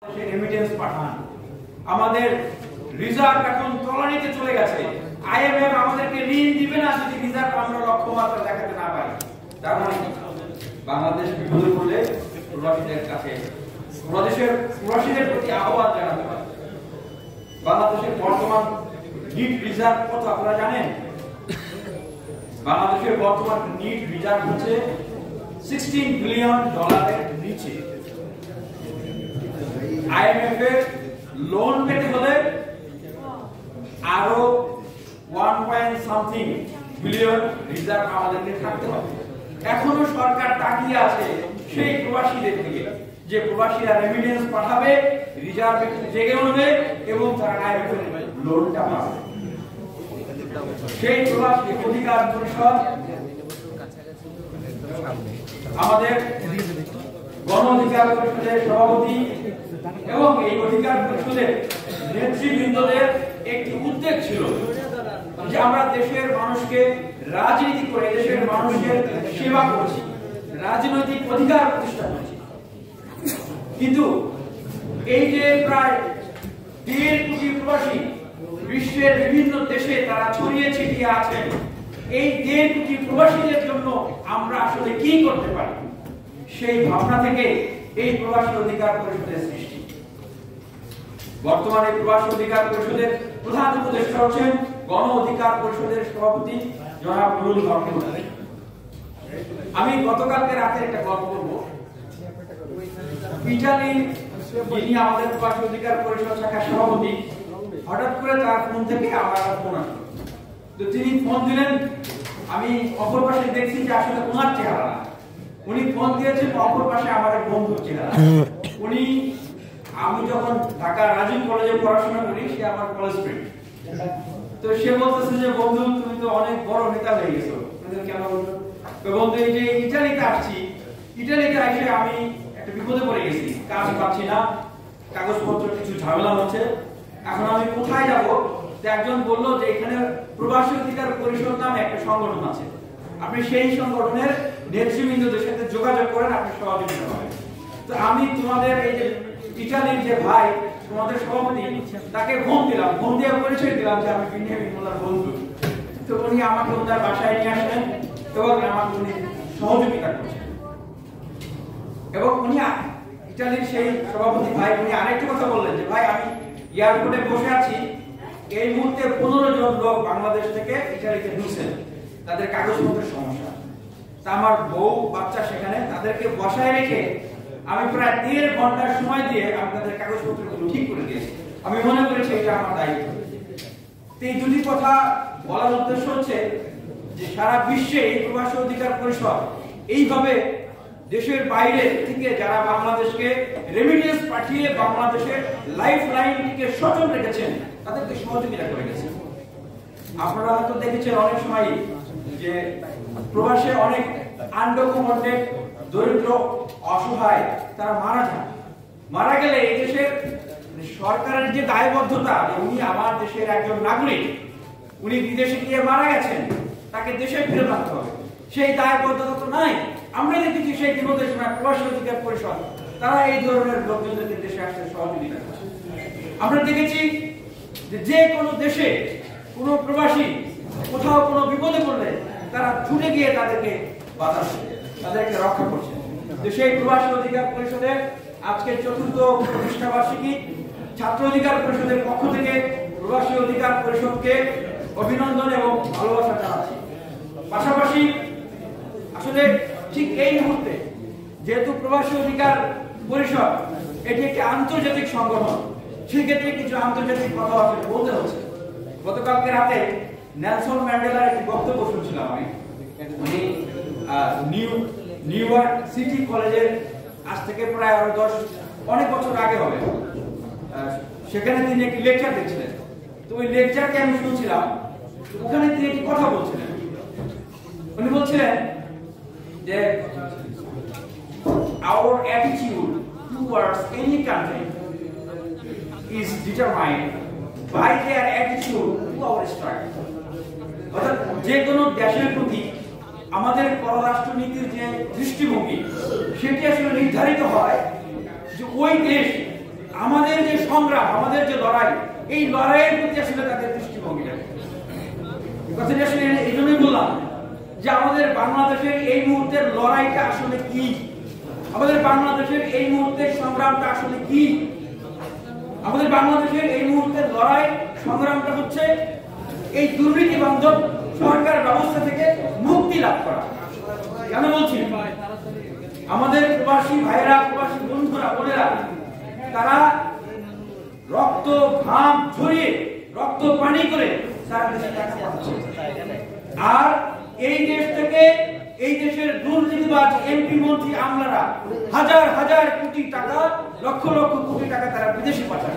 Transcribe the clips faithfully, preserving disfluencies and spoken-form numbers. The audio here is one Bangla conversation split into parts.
রেমিটেন্স পাঠান। আমাদের রিজার্ভ এখন তলানিতে চলে গেছে। আইএমএফ আমাদেরকে ঋণ দিবে না যদি রিজার্ভ আমরা লক্ষ্যমাত্রা দেখাতে না পারি। তার মানে বাংলাদেশ বিপদে পড়লে প্রবাসীদের কাছে প্রদেশের প্রবাসীদের প্রতি আহ্বান জানাতে হবে। বাংলাদেশের বর্তমান নিট রিজার্ভ কত আপনারা জানেন? বাংলাদেশের বর্তমান নিট রিজার্ভ হচ্ছে ষোলো বিলিয়ন ডলারের নিচে। আইএমএফ এর লোন পেতে হলে আরো one point something billion reserve আমাদেরকে থাকতে হবে। এখনো সরকার তাকিয়ে আছে সেই প্রবাসীদের দিকে যে প্রবাসীরা রেমিটেন্স পাঠাবে, রিজার্ভ একটু জেগে উঠবে এবং তারা আইএমএফ এর লোনটা পাবে। সেই প্রবাসী অধিকার পরিষদ আমাদের গণ অধিকার পরিষদের সভাপতি এবং এই অধিকার পরিষদের নেতৃবৃন্দদের একটি উদ্যোগ ছিল যে আমরা দেশের মানুষকে রাজনীতি করে দেশের মানুষের সেবা করছি, রাজনৈতিক অধিকার প্রতিষ্ঠা করছি। কিন্তু এই যে প্রায় দেড় কোটি প্রবাসী বিশ্বের বিভিন্ন দেশে তারা ছড়িয়ে ছিটিয়ে আছেন, এই দেড় কোটি প্রবাসীদের জন্য আমরা আসলে কি করতে পারি, সেই ভাবনা থেকে এই প্রবাসী অধিকার পরিষদের সৃষ্টি। বর্তমানে প্রবাসী অধিকার পরিষদের প্রধান উপদেষ্টা হচ্ছেন গণ অধিকার পরিষদের সভাপতি জনাব নুরুল হক। আমি গতকালকে রাতে একটা গল্প বলবো। ইটালি যিনি আমাদের প্রবাসী অধিকার পরিষদ শাখার সভাপতি, হঠাৎ করে তার ফোন থেকে আমার ফোন আসলো। তো তিনি ফোন দিলেন, আমি অপর পাশে দেখছি যে আসলে ওনার চেহারা না, উনি ফোন দিয়েছেন অপর পাশে আমার এক বন্ধুর চেহারা। উনি আমি যখন ঢাকা রাজীব কলেজে পড়াশোনা করি, সে আমার কলেজ ফ্রেন্ড। তো সে বলতেছে যে বন্ধু তুমি তো অনেক বড় নেতা হয়ে গেছো। কেন বলতো? তো বন্ধু এই যে ইটালিতে আসছি, ইটালিতে এসে আমি একটা বিপদে পড়ে গেছি, কাজ পাচ্ছি না, কাগজপত্র কিছু ঝামেলা হচ্ছে, এখন আমি কোথায় যাব? একজন বললো যে এখানে প্রবাসী অধিকার পরিষদ নামে একটা সংগঠন আছে, আপনি সেই সংগঠনের নেতৃবৃন্দদের সাথে যোগাযোগ করেন, আপনি সহযোগিতা পাবেন। তো আমি তোমাদের এই যে ইটালির যে ভাই তোমাদের সভাপতি, তাকে ফোন দিলাম, ফোন দিয়ে পরিচয় দিলাম যে আমি বিনিয়ামিন মোল্লার বন্ধু। তো উনি আমাকে ওনার বাসায় নিয়ে আসলেন এবং আমাকে উনি সহযোগিতা করছেন। এবং উনি ইটালির সেই সভাপতি ভাই উনি আরেকটা কথা বললেন যে ভাই আমি এয়ারপোর্টে বসে আছি, এই মুহূর্তে পনেরো জন লোক বাংলাদেশ থেকে ইটালিতে ঢুকছেন, তাদের কাগজপত্রের সমস্যা। তা আমার বউ বাচ্চা সেখানে, তাদেরকে বসায় রেখে আমি প্রায় দেড় ঘন্টার সময় দিয়ে আমি তাদের কাগজপত্রগুলো ঠিক করে দিয়েছি। আমি মনে করেছি এটা আমার দায়িত্ব। এই দুটি কথা বলার উদ্দেশ্য হচ্ছে যে সারা বিশ্বে এই প্রবাসী অধিকার পরিষদ এইভাবে দেশের বাইরে থেকে যারা বাংলাদেশকে রেমিটেন্স পাঠিয়ে বাংলাদেশের লাইফ লাইনটিকে সচল রেখেছেন, তাদেরকে সহযোগিতা করে গেছে। আপনারা হয়তো দেখেছেন অনেক সময় যে প্রবাসে অনেক আনডকুমেন্টেড দরিদ্র অসহায় তারা মারা যায়। মারা গেলে এই দেশের সরকারের যে দায়বদ্ধতা, উনি আমার দেশের একজন নাগরিক, উনি বিদেশে গিয়ে মারা গেছেন, তাকে দেশে ফিরে রাখতে হবে, সেই দায়বদ্ধতা তো নাই। আমরা দেখেছি সেই বিপদের সময় প্রবাসী অধিকার পরিষদ তারা এই ধরনের লোকজনদেরকে দেশে আসতে সহযোগিতা করছে। আমরা দেখেছি যে যে কোনো দেশে কোনো প্রবাসী কোথাও কোনো বিপদে পড়লে তারা ছুটে গিয়ে তাদেরকে বাঁচাচ্ছে, তাদেরকে রক্ষা করছে। তো সেই প্রবাসী অধিকার পরিষদের আজকে চতুর্থ প্রতিষ্ঠা বার্ষিকী, ছাত্র অধিকার পরিষদের পক্ষ থেকে প্রবাসী অধিকার পরিষদকে অভিনন্দন এবং ভালোবাসা জানাচ্ছি। পাশাপাশি আসলে ঠিক এই মুহূর্তে যেহেতু প্রবাসী অধিকার পরিষদ এটি একটি আন্তর্জাতিক সংগঠন, সেক্ষেত্রে কিছু আন্তর্জাতিক কথা আসলে বলতে হচ্ছে। গতকালকে রাতে নেলসন ম্যান্ডেলার একটি বক্তব্য শুনছিলাম আমি। উনি নিউ নিউ ইয়র্ক সিটি কলেজের আজ থেকে প্রায় আরো দশ অনেক বছর আগে হবে, সেখানে তিনি একটি লেকচার দিচ্ছিলেন। তো ওই লেকচারকে আমি শুনছিলাম, ওখানে তিনি একটি কথা বলছিলেন। উনি বলছিলেন যে our attitude towards any country is determined by their attitude to our struggle. অর্থাৎ যে কোনো দেশের প্রতি আমাদের পররাষ্ট্র নীতির যে দৃষ্টিভঙ্গি সেটি আসলে নির্ধারিত হয় যে ওই দেশ আমাদের যে সংগ্রাম, আমাদের যে লড়াই, এই লড়াইয়ের প্রতি আসলে তাদের দৃষ্টিভঙ্গিটা কথাটি আসলে এই জন্যই বললাম যে আমাদের বাংলাদেশের এই মুহূর্তের লড়াইটা আসলে কি, আমাদের বাংলাদেশের এই মুহূর্তের সংগ্রামটা আসলে কি। আমাদের বাংলাদেশের এই মুহূর্তের লড়াই সংগ্রামটা হচ্ছে এই দুর্নীতি বান্ধব সরকার ব্যবস্থা থেকে মুক্তি লাভ করা। কেন বলছি? আমাদের প্রবাসী ভাইরা, প্রবাসী বন্ধুরা, বোনেরা, তারা রক্ত ঘাম ঝরিয়ে, রক্ত পানি করে তারা দেশে টাকা পাচ্ছে। আর এই দেশ থেকে এই দেশের দুর্নীতিবাজ এমপি মন্ত্রী আমলারা হাজার হাজার কোটি টাকা, লক্ষ লক্ষ কোটি টাকা তারা বিদেশে পাঠায়।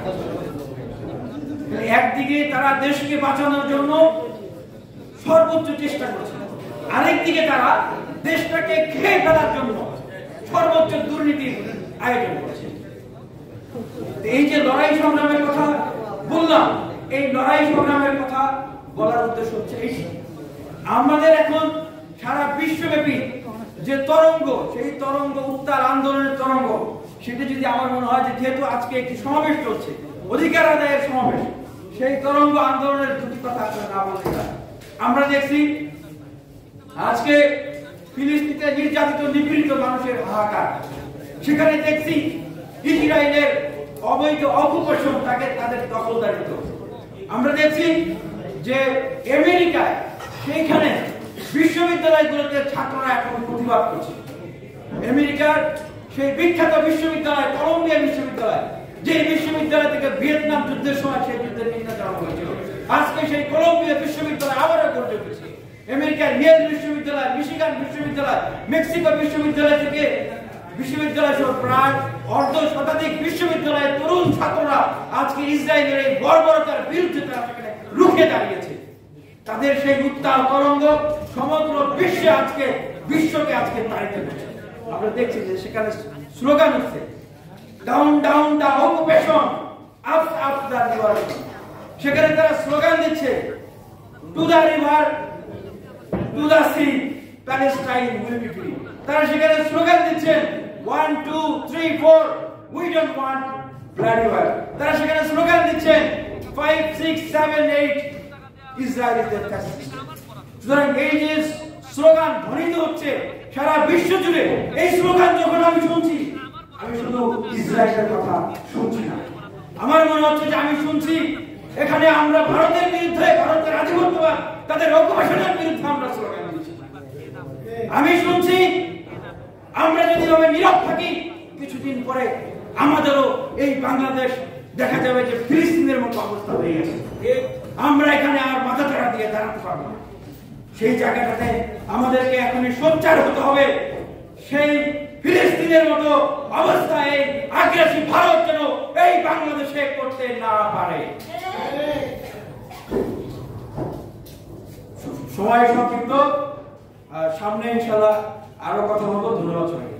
একদিকে তারা দেশকে বাঁচানোর জন্য সর্বোচ্চ চেষ্টা করছে, আরেকদিকে তারা দেশটাকে খেয়ে ফেলার জন্য সর্বোচ্চ দুর্নীতির আয়োজন করছে। এই যে লড়াই সংগ্রামের কথা বললাম, এই লড়াই সংগ্রামের কথা বলার উদ্দেশ্য হচ্ছে এই, আমাদের এখন সারা বিশ্বব্যাপী যে তরঙ্গ, সেই তরঙ্গ, উত্তাল আন্দোলনের তরঙ্গ, সেটা যদি আমার মনে হয় যে যেহেতু আজকে একটি সমাবেশ চলছে, অধিকার আদায়ের সমাবেশ, সেই তরঙ্গ আন্দোলনের দুটি কথা আপনারা না বলতে পারেন। আমরা দেখছি আজকে ফিলিস্তিনে নির্যাতিত নিপীড়িত মানুষের হাহাকার, সেখানে দেখছি ইসরায়েলের অবৈধ অকুপেশন, তাকে তাদের দখলদারিত্ব। আমরা দেখছি যে আমেরিকায় সেইখানে বিশ্ববিদ্যালয়গুলোতে ছাত্ররা এখন প্রতিবাদ করছে। আমেরিকার সেই বিখ্যাত বিশ্ববিদ্যালয় কলম্বিয়া বিশ্ববিদ্যালয়, যে বিশ্ববিদ্যালয় থেকে ভিয়েতনাম যুদ্ধের সময় সেই যুদ্ধের নিন্দা জানানো হয়েছিল, আজকে সেই কলম্বিয়া বিশ্ববিদ্যালয় আবারও গড়ে উঠেছে। আমেরিকার ইয়েল বিশ্ববিদ্যালয়, মিশিগান বিশ্ববিদ্যালয়, মেক্সিকো বিশ্ববিদ্যালয় থেকে বিশ্ববিদ্যালয় সহ প্রায় অর্ধ শতাধিক বিশ্ববিদ্যালয়ের তরুণ ছাত্ররা আজকে ইসরায়েলের এই বর্বরতার বিরুদ্ধে তারা সেখানে রুখে দাঁড়িয়েছে। তাদের সেই উত্তাল তরঙ্গ সমগ্র বিশ্বে আজকে বিশ্বকে আজকে তাড়িত করছে। আমরা দেখছি যে সেখানে স্লোগান হচ্ছে down down the occupation, up up the liberation. সেখানে তারা স্লোগান দিচ্ছে to the river, to the sea, Palestine will be free. তারা সেখানে স্লোগান দিচ্ছেন one two three four, we don't want bloody war. তারা সেখানে স্লোগান দিচ্ছেন five six seven eight, Israel is the fascist. সুতরাং এই যে স্লোগান ধ্বনিত হচ্ছে সারা বিশ্ব জুড়ে, এই স্লোগান যখন আমি শুনছি, আমি শুধু ইসরায়েলের কথা শুনছি না, আমার মনে হচ্ছে যে আমি শুনছি এখানে আমরা ভারতের বিরুদ্ধে, ভারতের আধিপত্যবাদ, তাদের অকুপেশনের বিরুদ্ধে আমরা স্লোগান দিচ্ছি। আমি শুনছি আমরা যদি ভাবে নীরব থাকি, কিছুদিন পরে আমাদেরও এই বাংলাদেশ দেখা যাবে যে ফিলিস্তিনের মতো অবস্থা হয়ে গেছে, আমরা এখানে আর মাথা চাড়া দিয়ে দাঁড়াতে পারবো না। সেই জায়গাটাতে আমাদেরকে এখনই সোচ্চার হতে হবে, সেই ফিলিস্তিনের মতো অবস্থা এই আগ্রাসী ভারত যেন এই বাংলাদেশে করতে না পারে। সময় সংক্ষিপ্ত, সামনে ইনশাআল্লাহ আরো কথা বলবো। ধন্যবাদ সবাই।